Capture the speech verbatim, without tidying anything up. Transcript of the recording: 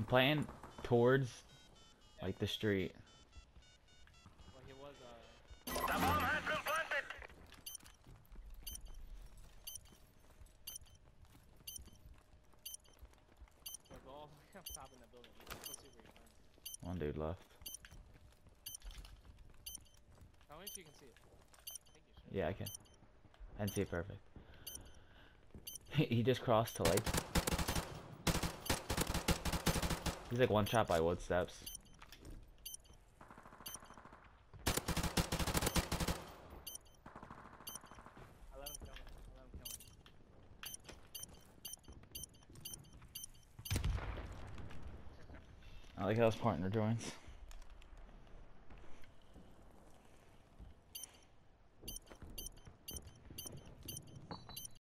playing towards like the street. Well, he was uh. The bomb has been planted. Yo, go all the way up top in the building. You can still see where you're going. One dude left. Tell me if you can see it. I think you should. Yeah, I can. I can see it perfect. He just crossed to like. He's like one shot by wood steps. I let him kill me. I let him kill me. I like how his partner joins.